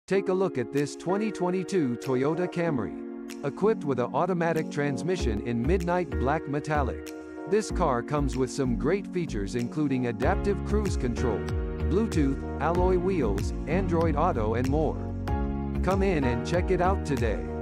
Take a look at this 2022 Toyota Camry. Equipped with an automatic transmission in midnight black metallic. This car comes with some great features including adaptive cruise control, Bluetooth, alloy wheels, Android Auto and more. Come in and check it out today.